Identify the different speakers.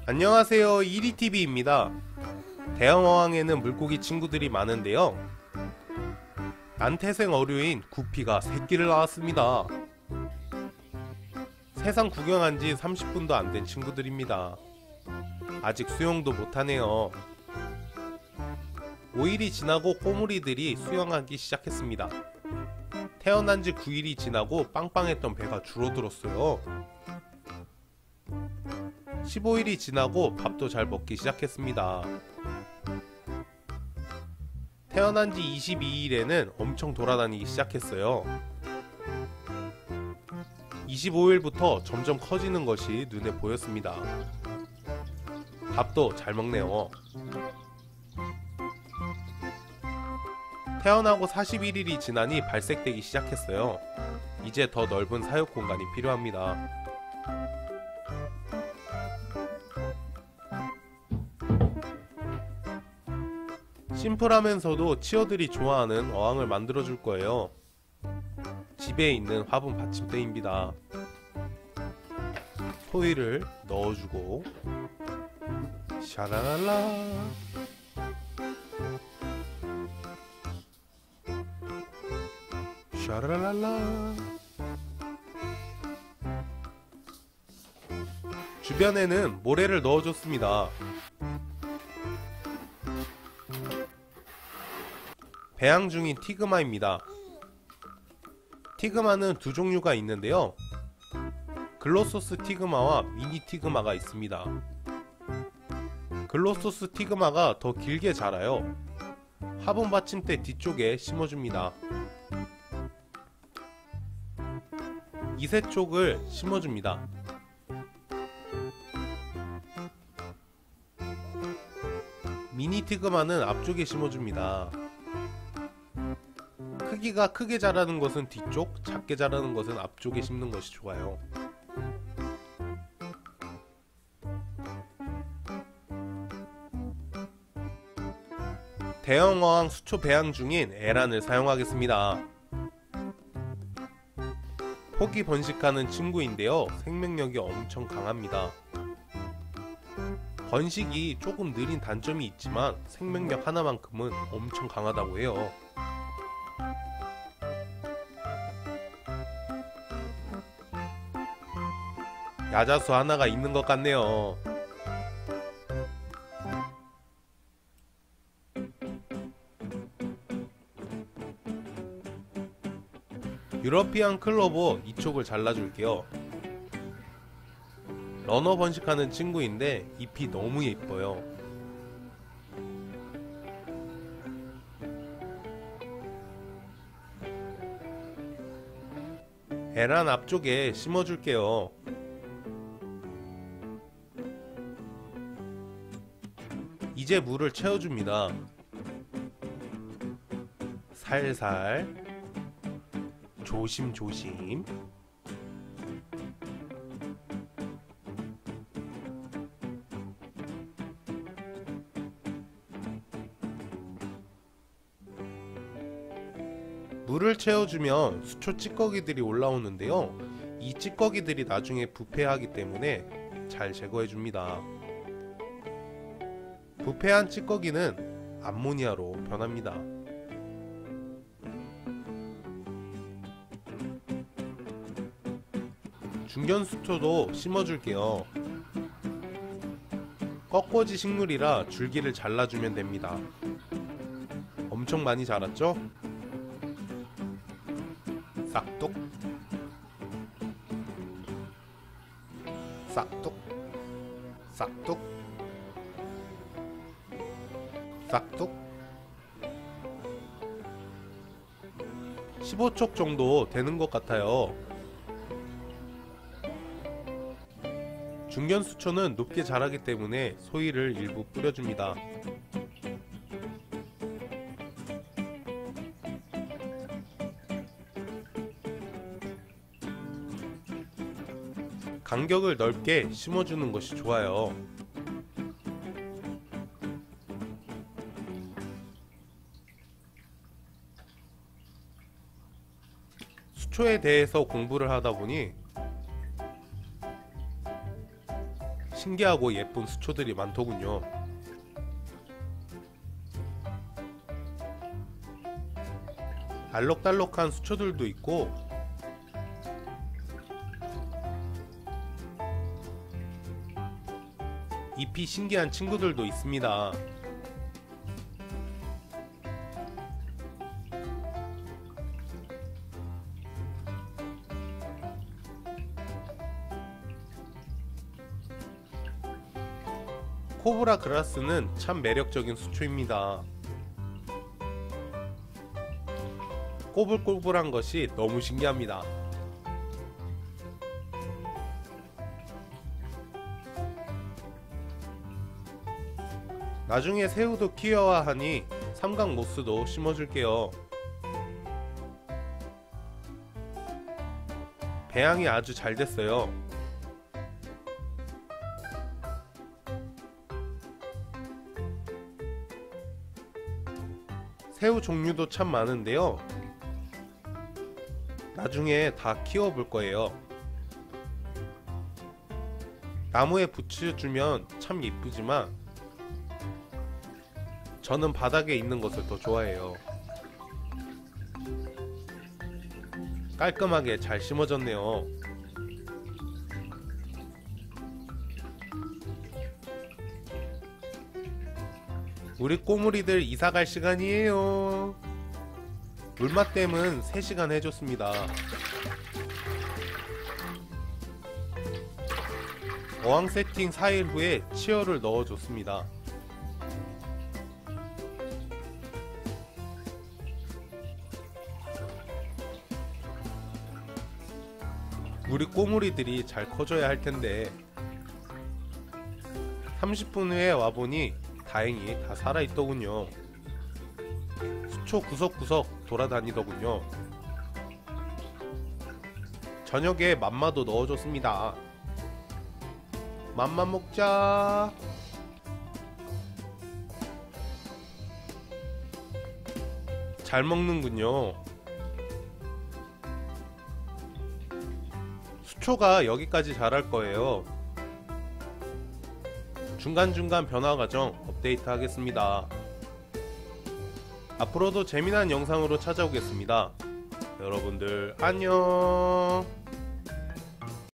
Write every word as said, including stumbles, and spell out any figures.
Speaker 1: 안녕하세요, 이리티비입니다. 대형어항에는 물고기 친구들이 많은데요, 난태생 어류인 구피가 새끼를 낳았습니다. 세상 구경한지 삼십 분도 안 된 친구들입니다. 아직 수영도 못하네요. 오 일이 지나고 꼬물이들이 수영하기 시작했습니다. 태어난 지 구 일이 지나고 빵빵했던 배가 줄어들었어요. 십오 일이 지나고 밥도 잘 먹기 시작했습니다. 태어난 지 이십이 일에는 엄청 돌아다니기 시작했어요. 이십오 일부터 점점 커지는 것이 눈에 보였습니다. 밥도 잘 먹네요. 태어나고 사십일 일이 지나니 발색되기 시작했어요. 이제 더 넓은 사육 공간이 필요합니다. 심플하면서도 치어들이 좋아하는 어항을 만들어줄 거예요. 집에 있는 화분 받침대입니다. 소이를 넣어주고 샤라랄라, 샤라랄라. 주변에는 모래를 넣어줬습니다. 배양 중인 티그마입니다. 티그마는 두 종류가 있는데요, 글로소스 티그마와 미니 티그마가 있습니다. 글로소스 티그마가 더 길게 자라요. 화분 받침대 뒤쪽에 심어줍니다. 이세 쪽을 심어줍니다. 미니 티그마는 앞쪽에 심어줍니다. 크기가 크게 자라는 것은 뒤쪽, 작게 자라는 것은 앞쪽에 심는 것이 좋아요. 대형 어항 수초 배양 중인 에란을 사용하겠습니다. 포기 번식하는 친구인데요, 생명력이 엄청 강합니다. 번식이 조금 느린 단점이 있지만 생명력 하나만큼은 엄청 강하다고 해요. 야자수 하나가 있는 것 같네요. 유러피안 클로버 이쪽을 잘라줄게요. 러너 번식하는 친구인데 잎이 너무 예뻐요. 에란 앞쪽에 심어줄게요. 이제 물을 채워줍니다. 살살, 조심조심. 물을 채워주면 수초 찌꺼기들이 올라오는데요, 이 찌꺼기들이 나중에 부패하기 때문에 잘 제거해줍니다. 부패한 찌꺼기는 암모니아로 변합니다. 중견수초도 심어줄게요. 꺾어지 식물이라 줄기를 잘라주면 됩니다. 엄청 많이 자랐죠? 싹둑, 싹둑, 싹둑, 싹둑. 십오 촉 정도 되는 것 같아요. 중견수초는 높게 자라기 때문에 소이를 일부 뿌려줍니다. 간격을 넓게 심어주는 것이 좋아요. 수초에 대해서 공부를 하다 보니 신기하고 예쁜 수초들이 많더군요. 알록달록한 수초들도 있고 잎이 신기한 친구들도 있습니다. 코브라 그라스는 참 매력적인 수초입니다. 꼬불꼬불한 것이 너무 신기합니다. 나중에 새우도 키워야 하니 삼각모스도 심어줄게요. 배양이 아주 잘 됐어요. 새우 종류도 참 많은데요. 나중에 다 키워볼 거예요. 나무에 붙여주면 참 예쁘지만 저는 바닥에 있는 것을 더 좋아해요. 깔끔하게 잘 심어졌네요. 우리 꼬물이들 이사갈 시간이에요. 물맛댐은 세 시간 해줬습니다. 어항 세팅 사 일 후에 치어를 넣어줬습니다. 우리 꼬물이들이 잘 커져야 할 텐데 삼십 분 후에 와보니 다행히 다 살아있더군요. 수초 구석구석 돌아다니더군요. 저녁에 맘마도 넣어줬습니다. 맘마 먹자. 잘 먹는군요. 수초가 여기까지 자랄 거예요. 중간중간 변화 과정 업데이트 하겠습니다. 앞으로도 재미난 영상으로 찾아오겠습니다. 여러분들 안녕.